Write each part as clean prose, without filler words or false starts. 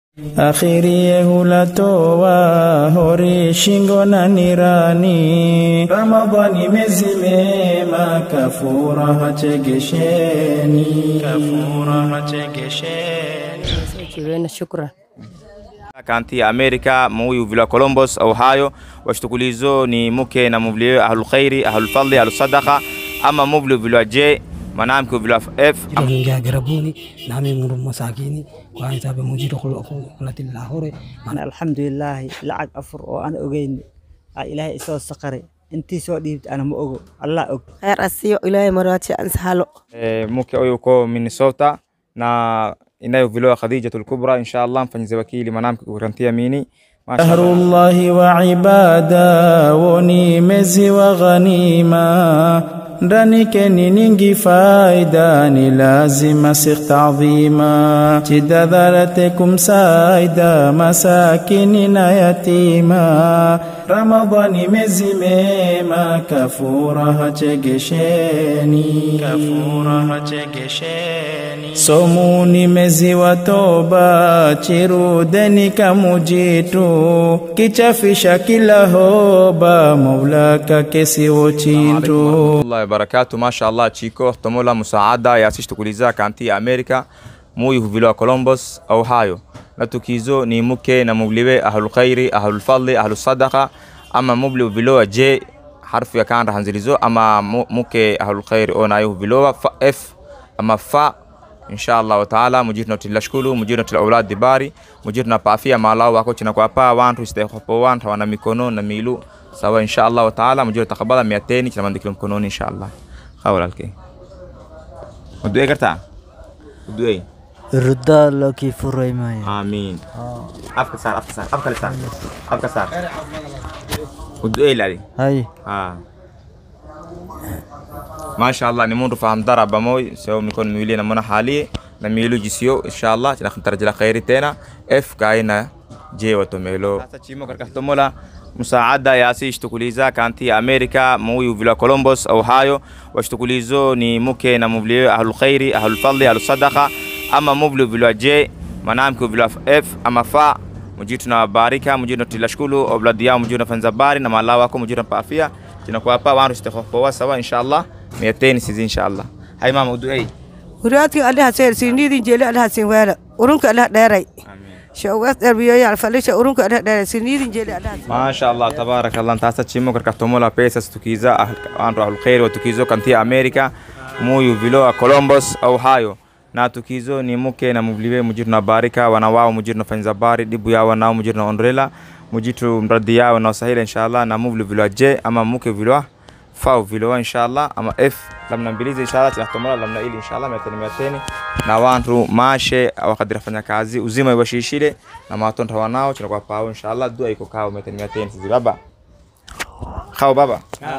Akhiri hulatoa hori shingo na nirani. Ramadhani mezi mema kafura hachegesheni. Shukran. Kanti Amerika muyu vila Columbus Ohio washtukulizo ni muke na muvliwe ahlul khairi ahlul fadli ahlul sadaqa ama muvliwe vila J manamke vila F Inga garabuni nami murum masakini kwa hisabe mujidu khulati lahore mana alhamdulillah la'ag afur oo aan ogeyn ilaahay soo saqare intii soo dhiibta ana ma ogo Allah og Khair asiyo ilaahay marati an sahalo muke oyuko Minnesota na inayo vilo Khadijatul Kubra inshallah mfanyize wakili manamke kurantia mini شهر الله وعباده ونيمزي وغنيمة رانكني ننجي فايدة لازم سيخ تعظيما جدا ذالتكم سايدة مساكننا يتيما رمضان مزي ميما كفورها تجشيني صوموني مزي وتوبة چرودني كمجيتو kichafisha kila hoba maulaka kesi wochinto Allah barakatu mashallah chiko tomola musaada ya sisi tukuliza kanti Amerika muyu vilo Columbus Ohio na tukizo ni muke na mubliwe ahlul khairi ahlul fadli ahlul sadaqa ama mubliwe vilo J harfu ya kanda hanzilizo ama muke ahlul khairi onayo vilo F ama fa إن شاء الله تعالى مجيرنا تلاشكولو مجيرنا تلاولاد دباري مجيرنا بافيا مالاو وako china kwa pa wantu istaykhpo wantu wana mikono na milu sawa إن شاء الله تعالى مجيرنا تقبل 200 china mandikilum konon إن شاء الله خاول الكي ودوي كرتا ودوي rida laki furaymay آمين أفكسار ودوي لالي hay ما شاء الله نمون فهم ضرب موي سو ميكون ميلينا منا حالي نميلو جيسيو ان شاء الله نحن ترجع خيري تينا اف كاينا جي وتوميلو تشيمو كركتومولا مساعده يا سي اشتكوليزا كانتي امريكا موي فيلا كولومبوس اوهايو واشتكوليزو ني موكي na muvliwe ahlul khairi ahlul fadli ahlus sadaqa ama muvliwe vila J manamke vila F ama fa mujitu na barika mujitu tilashkulu obladia mujitu fanzabari na malawa wako mujitu paafia tunakuwa hapa wangu sitakopoa sawa inshallah 200 sisi inshallah hay mama uduay ورياتي الله حسين سنيدي جيل الله حسين ولا ورنك الله داري شوقت دربيو يا الفلش ورنك الله داري سنيدي جيل الله ما شاء الله تبارك الله انت تشيمو كركتومولا بيسس tukiza anro alkhair watukizo kanti Amerika muyu vilo Columbus Ohio na tukizo ni muke na mubliwe mujitu na barika wana wao mujitu na fanzabari dibu yao na mujitu na ondrela mujitu mradi yao na sahila inshallah na muvli vilo J ama muke vilo فاو فيلو إن شاء الله أما إف لما نبليز إن شاء الله تحتمل لما نقول إن شاء الله 200 نوانتو ماشي أو قدر فنيا كازي وزيما يبشيشيله لما تون تواناو تنقوا باو إن شاء الله دو أيكو كاو 200 سيدي بابا خاو بابا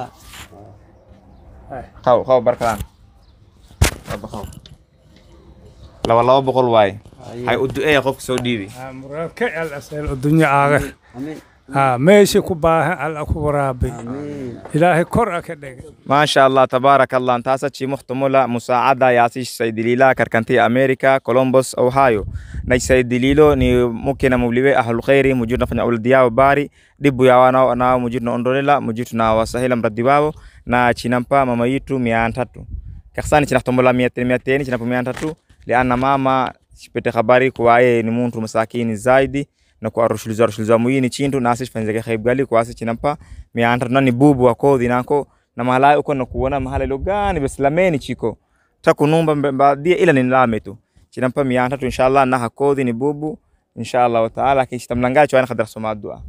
خاو بركان بابا خاو لا والله بقول واي هاي أدو إيه خوف سعودي مركب الأسئلة الدنيا عاقل ماشي كباه على كورابي إلهي كرة كده ما شاء الله تبارك الله انت هسه مختمولا مساعدة ياسيش سيد ليلا كركنتي أمريكا كولومبوس أوهايو ناي سيد ليلو ني ممكن مبلغ أهل الخير موجودنا في أولديا وباري دبوا يوانا أنا موجودنا أندريلا موجودنا وسهيلا مردباو نا تشينامبا ماما يتو 300 كخساني تنختمولا 200 تشينامبا 300 لأن ماما شبت خباري كواي نمونتو مساكين زايدي na kwa rushuliza muini chintu nasi fanzeke khaibgali kwa asi chinampa mianta nani bubu wako dinako na mahala uko na kuona mahala logani beslameni chiko takunumba badia ila ni nilame tu chinampa mianta tu inshallah na hakodi ni bubu inshallah wa taala kishitamlanga chwana khadar soma dua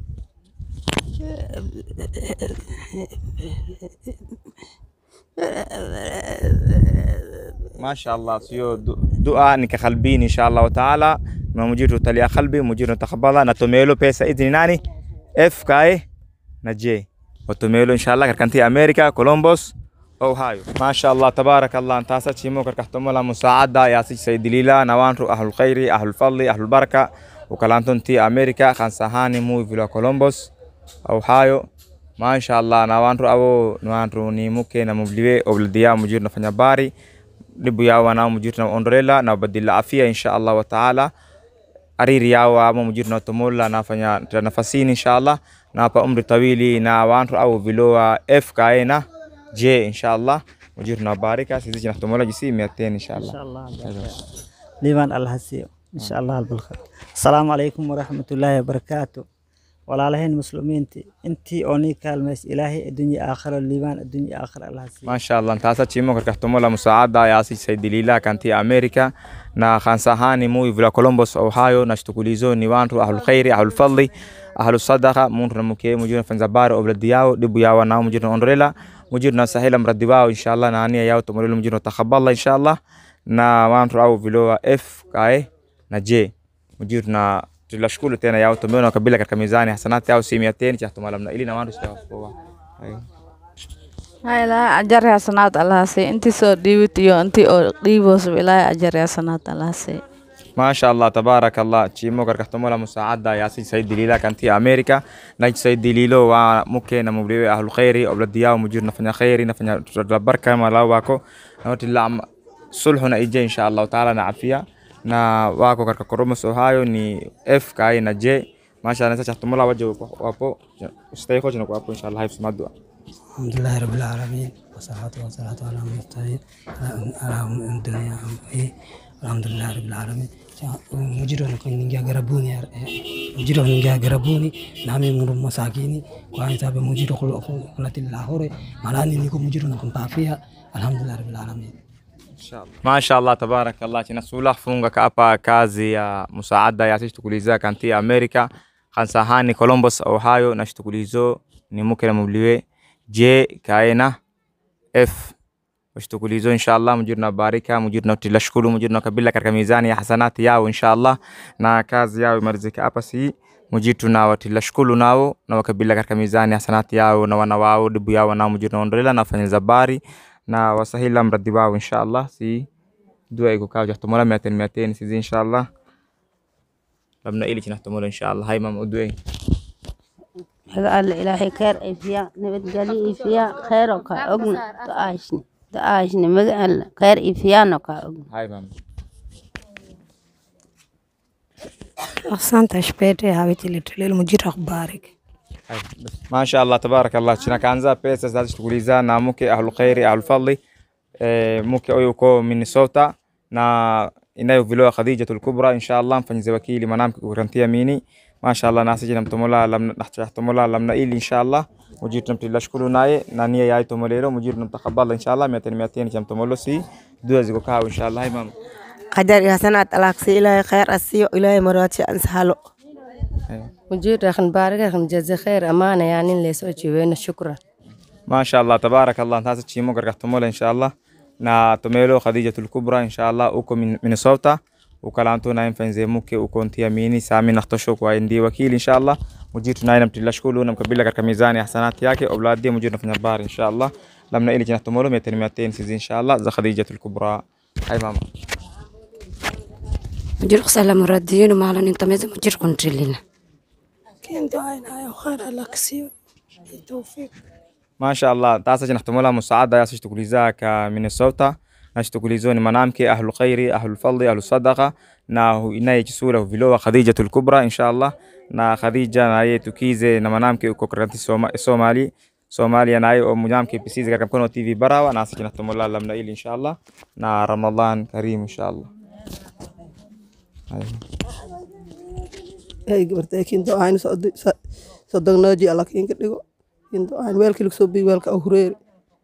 ما شاء الله سيو دعاء نك قلبين إن شاء الله تعالى ما مجيرو تليا قلبي مجيرو تقبلا نتوميلو بيسا إذن ناني إف كاي نجي وتوميلو إن شاء الله كركنتي أمريكا كولومبوس أوهايو ما شاء الله تبارك الله أنت هسه تشيمو كركتومولا مساعدة يا سيد ليلا نوانرو أهل الخير أهل الفضل أهل البركة وكلانتون تي أمريكا خانسهاني مو فيلا كولومبوس أوهايو ما شاء الله نوانرو أو نوانرو نيموكي نمبليوي أولديا مجيرو نفنيا باري libu yao na mujirna ondrela na badila afia insha Allah wa taala ariri yao ama mujirna tomola nafanya nafasini inshallah na hapa umri tawili na wantu au viloa F kaena J inshallah mujirna barika sisi na tomola jisi 200 inshallah liban Allah hasiyo inshallah albalkhair. Assalamu alaykum wa rahmatullahi wa barakatuh. walaalahayn muslimiinti intii oo ni kaalmeys ilaahay adduunyo aakhiro liibaan adduunyo aakhiro Allah siiyo ma sha Allah taasa chimo karkahtomola musaada ya si saidilila kanti Amerika na khansahani mu ivla Columbus Ohio na shtukulizo ni wantu ahlul khairi ahlul fadli ahlul sadaqa muntu na muke mujuna fanzabaro obladi yao dibu yao na mujuna ondrela mujuna sahila mradi wao inshallah na ania yao tumulilo mujuna takhabbala inshallah na wantu au viloa F kae na J mujuna tunashukuru tena yao tumeona kabila katika mizani hasanati yao si 200 cha tumalamna ili na wandu sitawapoa hayla ajar hasanat Allah se inti so diwitiyo anti o dibos wilaya ajar hasanat Allah se ما شاء الله تبارك الله تشيمو كركتمولا مساعدة يا سيد دليلا كانتي أمريكا نايت سيد دليلو وممكن نمبلي أهل الخير أو بلديا ومجور نفني خير نفني بركة ما لا واكو نوت الله صلحنا إجا إن شاء الله تعالى نعافية na wako katika Columbus Ohio ni F kai na J masha Allah sasa tumula waje wapo ustayi kwa jina kwa hapo inshallah hivi madua alhamdulillah rabbil alamin wassalatu wassalatu ala mursalin ala dunya alhamdulillah rabbil alamin mujirona kuingia garabuni nami muru masakini kwa hisabu mujiro kuna tilahore malani niko mujirona kumpafia alhamdulillah rabbil alamin. ما شاء الله تبارك الله تنسولا فونغا كأبا كازي مساعدة ياسيش تقوليزا كانتي أمريكا خانساهاني كولومبوس أوهايو ناش تقوليزو نموكرا مبليوي جي كاينا اف وش تقوليزو إن شاء الله مجرنا باركة مجرنا تلاشكولو مجرنا كبيلا كركميزاني حسنات ياو إن شاء الله نا كازي ياو مرزيك أبا سي مجيتو ناو تلاشكولو ناو ناو كبيلا كركميزاني حسنات ياو نوانا واو دبو ياو ناو مجرنا وندرلا نافني زباري na wasahila mradi wao inshallah si dua iko kaja tumola 200 sisi inshallah labna ili tunahtumola inshallah hay mam udwe هذا الإلهي خير إفيا نبت جلي إفيا خيرك أجن تعيشني مجال خير إفيا نكا أجن هاي مام أحسن تشبيتي هاي تلي المجير أخبارك ما شاء الله تبارك الله شنا كانزا بيس زاد تقوليزا نامك أهل الخير أهل الفضل ممكن أيوكو مينيسوتا نا إنه فيلو خديجة الكبرى إن شاء الله فنزي وكيل منامك ورنتيا ميني ما شاء الله ناس جنم تمولا لم نحتاج تمولا لم نقيل إن شاء الله مجيرنا تلاش كلو ناي نانية ياي تموليرو مجيرنا تقبل إن شاء الله 200 جنم تمولو سي دوزي كاو إن شاء الله إمام قدر يا سنة الأقصى إلى خير السيو إلى مرات أنسهلو مجير رخن بارك رخن جزء خير أمانة يعني اللي سوتشي وين شكرا ما شاء الله تبارك الله ناس تشيمو كركتمولا إن شاء الله نا تميلو خديجة الكبرى إن شاء الله أوكو من صوتا وكلامتو نايم فنزي موكي وكونتي أميني سامي نختشوك وعندي وكيل إن شاء الله مجيت نايم تلاشكولو نم كبيلة كميزاني حسنات ياكي أولادي مجيرنا في البار إن شاء الله لما إلي جنحتمولو 200 سيزي إن شاء الله ذا خديجة الكبرى هاي ماما مجير خسالة مرادين ومعلا ننتميز مجير كنترلين كنت عينها خير الأقصى التوفيق ما شاء الله تاسا جنحتمولا مساعدة ياسيش تقوليزا كمينيسوتا ناش تقوليزوني منامك أهل الخير أهل الفضل أهل الصدقة ناهو إناي جسولة فيلوة خديجة الكبرى إن شاء الله نا خديجة ناي تكيزي نمنامك وكوكرانتي سوماليا ناي ومنامك بسيزة كم كونو تي في براوة ناس جنحتمولا لمنا إلي إن شاء الله نا رمضان كريم إن شاء الله هاي قبرتي كنتو عين صدقنا جي الله كين كدغو كنتو عين ويلك لك سوبي ويلك او هرير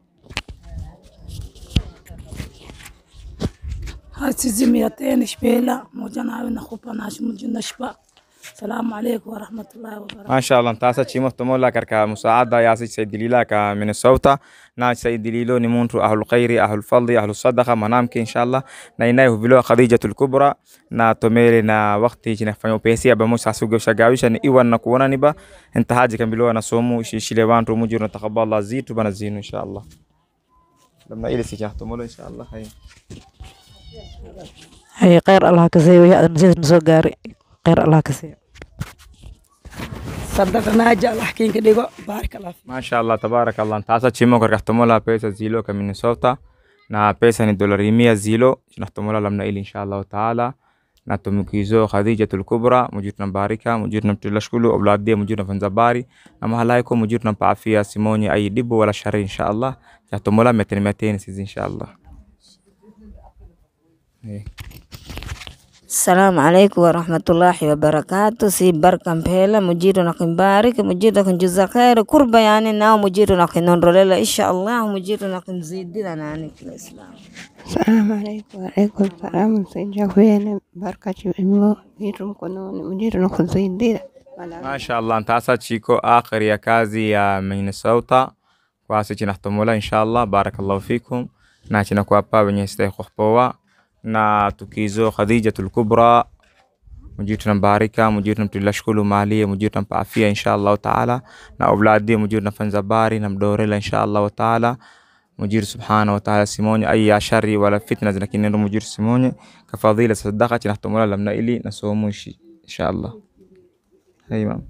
هاتي زميتين شبيلا موجنا ونخوبا ناش موجنا شبا السلام عليكم ورحمة الله وبركاته. ما شاء الله انتاسا تشيمو تمولا كركا مساعدة يا سيد دليلا كمينيسوتا نا سيد دليلو نمونتو أهل الخير أهل الفضل أهل الصدقة منامك إن شاء الله ناينايه فيلو خديجة الكبرى نا توميري نا وقتي جنا فانيو بيسي أبا موسى سوق وشاقاويش أن إيوان نكونا نبا انت هاجي كان بلو أنا صومو شيليوان رو مجور نتقبل الله زيت وبنزينو إن شاء الله لما إلي سيجاه تمولو إن شاء الله هاي غير الله كسي ويا نزيد نسوقاري غير الله كسي صدقنا جال حكين كديغو بارك الله فيك. ما شاء الله تبارك الله انتاسا تشيمو كركتمولا بيسا زيلو كمينيسوتا na pesa ni $100 zilo tunahtumula lamna ili inshallah taala na tumikizo Khadijatul Kubra mujir nambarika mujir namtulashkulu auladia mujir nafanzabari na mahalaiko mujir nampaafia Simoni ay dibu wala shari inshallah ya tumola metenmeten sizi inshallah. السلام عليكم ورحمة الله وبركاته. سي بركة بهلا مجيرنا كنبارك مجيرنا كنجزا خير كربة يعني ناو مجيرنا كننرلا إن شاء الله مجيرنا كنزيد لنا عنك الإسلام. السلام عليكم وعليكم السلام. سيجاوين بركة إمو مجيرنا كنون مجيرنا كنزيد. ما شاء الله أنت أسد شيكو آخر يا كازي يا مينيسوتا واسيتي نحتمولا إن شاء الله. بارك الله فيكم. ناتي نكوابا بنيستيخ وخبوا na tukizo Khadijatul Kubra mujir nambarika mujir namtulashkulu maliya mujir nampaafia inshallah taala na auladi mujir nafanzabari namdorela inshallah taala mujir subhanahu wa ta'ala Simoni ay shari wala fitna zinakinendo mujir Simoni kafadhila sadaqati nahtumula lamna ili nasomu inshallah. Imam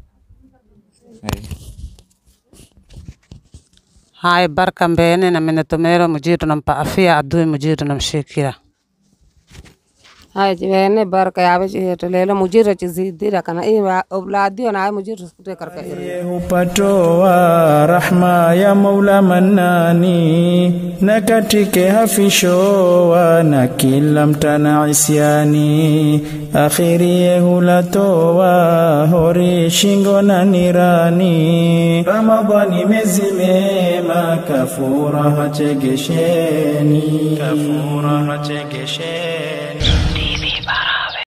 hai barka mbene na menetomero mujir nampaafia adui mujir namshikira. هاي جبهنا بارك يا بجي تليلا مجيرة تزيد كنا إيه أولادي أنا مجيرة تذكر كإيه upatoa rahma ya Mola Manani na katike hafishowa na kila mtana isiani akhirie hulatoa hori shingo na nirani Ramadhani mezi mema kafura hachegesheni